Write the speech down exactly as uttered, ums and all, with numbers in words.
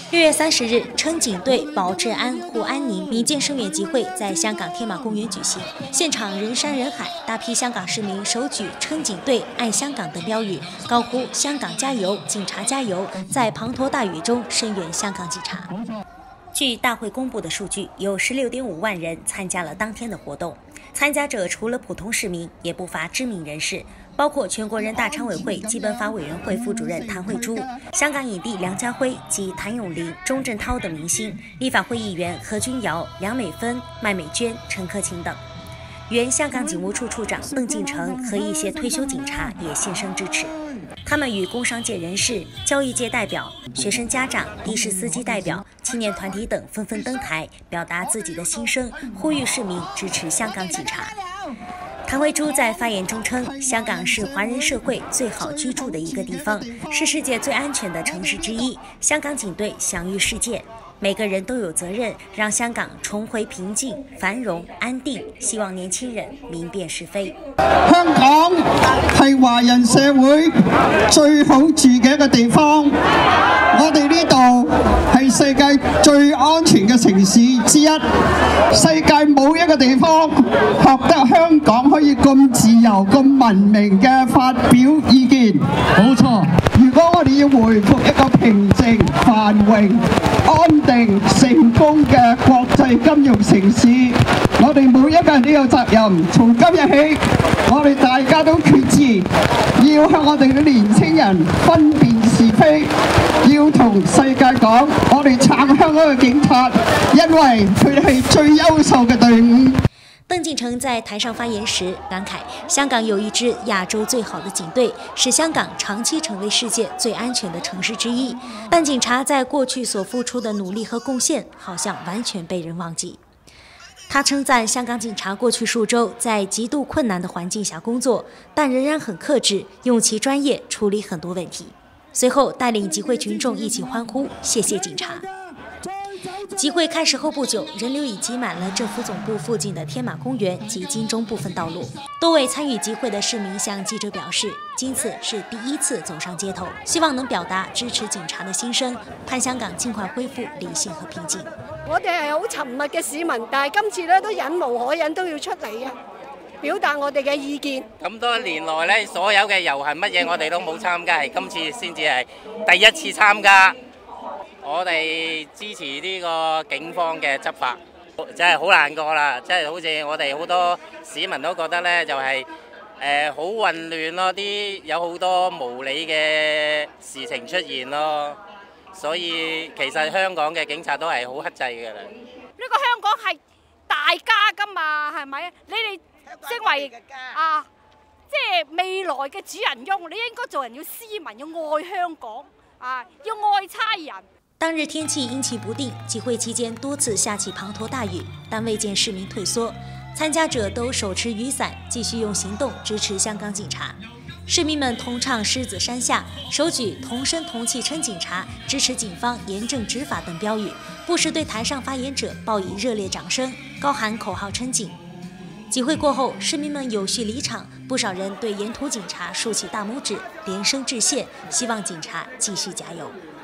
六月三十日，称警队保治安护安宁民间声援集会在香港天马公园举行，现场人山人海，大批香港市民手举“称警队爱香港”等标语，高呼“香港加油，警察加油”，在滂沱大雨中声援香港警察。据大会公布的数据，有十六点五万人参加了当天的活动。参加者除了普通市民，也不乏知名人士，包括全国人大常委会基本法委员会副主任谭惠珠、香港影帝梁家辉及谭咏麟、钟镇涛等明星，立法会议员何君尧、梁美芬、麦美娟、陈克勤等。原香港警务处处长邓敬成和一些退休警察也现身支持。他们与工商界人士、教育界代表、学生家长、的士司机代表、青年团体等纷纷登台，表达自己的心声，呼吁市民支持香港警察。谭惠珠在发言中称，香港是华人社会最好居住的一个地方，是世界最安全的城市之一。香港警队享誉世界，每个人都有责任让香港重回平静、繁荣、安定。希望年輕人明辨是非。 香港係華人社會最好住嘅一個地方，我哋呢度係世界最安全嘅城市之一。世界冇一個地方學得香港可以咁自由、咁文明嘅發表意見。冇錯，如果我哋要回復一個平靜、繁榮、安定、成功嘅國際金融城市，我哋每一個人都有責任。從今日起，我哋大家都決志，要向我哋嘅年青人分辨是非，要同世界講，我哋撐香港嘅警察，因為佢哋係最優秀嘅隊伍。 邓敬成在台上发言时感慨，香港有一支亚洲最好的警队，使香港长期成为世界最安全的城市之一。但警察在过去所付出的努力和贡献，好像完全被人忘记。他称赞香港警察过去数周在极度困难的环境下工作，但仍然很克制，用其专业处理很多问题。随后带领集会群众一起欢呼，谢谢警察。集会开始后不久，人流已挤满了政府总部附近的天马公园及金钟部分道路。多位参与集会的市民向记者表示，今次是第一次走上街頭，希望能表達支持警察的心聲，盼香港盡快恢復理性和平靜。 我哋係好沉默嘅市民，但係今次咧都忍無可忍，都要出嚟嘅，表達我哋嘅意見。 咁多年來咧，所有嘅遊行乜嘢我哋都冇參加，係今次先至係第一次參加。我哋支持呢個警方嘅執法，真係好難過啦！即係好似我哋好多市民都覺得咧，就係誒好混亂咯，啲有好多無理嘅事情出現咯，所以其實香港嘅警察都係好克制㗎啦。 呢個香港係大家㗎嘛，係咪？你哋身為啊，即係未來嘅主人翁，你應該做人要斯文，要愛香港啊，要愛差人。 当日天气阴晴不定，集会期间多次下起滂沱大雨，但未见市民退缩，参加者都手持雨伞，继续用行动支持香港警察。市民们同唱《狮子山下》，手举同声同气称警察，支持警方严正执法等标语，不时对台上发言者报以热烈掌声，高喊口号称警。集会过后，市民们有序离场，不少人对沿途警察竖起大拇指，连声致谢，希望警察继续加油。